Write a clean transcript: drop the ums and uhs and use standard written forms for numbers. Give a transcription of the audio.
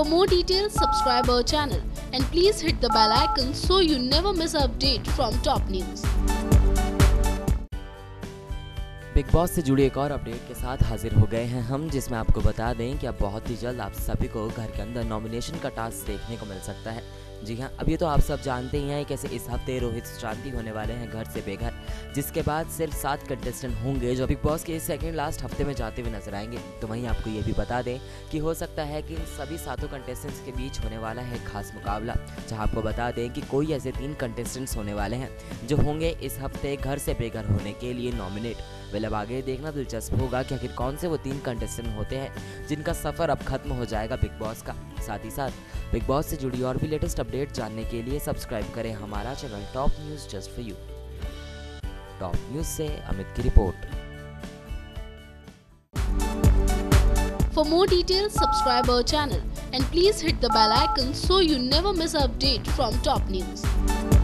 For more details, subscribe our channel and please hit the bell icon so you never miss an update from top news. Bigg Boss से जुड़ी एक और update के साथ हाजिर हो गए हैं हम, जिसमें आपको बता दें कि अब बहुत ही जल्द आप सभी को घर के अंदर नॉमिनेशन का टास्क देखने को मिल सकता है। जी हाँ, अभी तो आप सब जानते ही हैं कैसे इस हफ्ते रोहित शांति होने वाले हैं घर से बेघर, जिसके बाद सिर्फ 7 कंटेस्टेंट होंगे जो बिग बॉस के सेकंड लास्ट हफ्ते में जाते हुए नजर आएंगे। तो वहीं आपको ये भी बता दें कि हो सकता है कि इन सभी 7 कंटेस्टेंट्स के बीच होने वाला है खास मुकाबला, जहाँ आपको बता दें कि कोई ऐसे 3 कंटेस्टेंट्स होने वाले हैं जो होंगे इस हफ्ते घर से बेघर होने के लिए नॉमिनेट। वेल, अब आगे देखना दिलचस्प होगा कि आखिर कौन से वो 3 कंटेस्टेंट होते हैं जिनका सफ़र अब खत्म हो जाएगा बिग बॉस का। साथ ही साथ बिग बॉस से जुड़ी और भी लेटेस्ट अपडेट जानने के लिए सब्सक्राइब करें हमारा channel top news just for you. Top news से अमित की रिपोर्ट। For more details, subscribe our channel and please hit the bell icon so you never miss an update from top news.